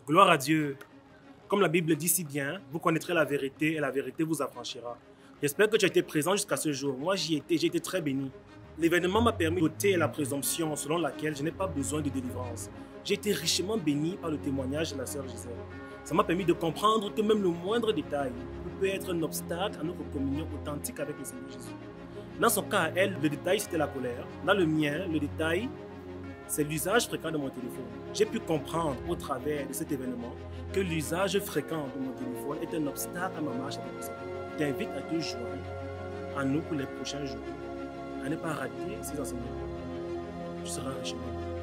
Gloire à Dieu. Comme la Bible dit si bien, vous connaîtrez la vérité et la vérité vous affranchira. J'espère que tu as été présent jusqu'à ce jour. Moi, j'ai été très béni. L'événement m'a permis d'ôter la présomption selon laquelle je n'ai pas besoin de délivrance. J'ai été richement béni par le témoignage de la sœur Gisèle. Ça m'a permis de comprendre que même le moindre détail peut être un obstacle à notre communion authentique avec le Seigneur Jésus. Dans son cas à elle, le détail c'était la colère. Dans le mien, le détail c'est l'usage fréquent de mon téléphone. J'ai pu comprendre au travers de cet événement que l'usage fréquent de mon téléphone est un obstacle à ma marche avec le Seigneur. Je t'invite à te joindre à nous pour les prochains jours, à ne pas rater ces enseignements. Tu seras richement.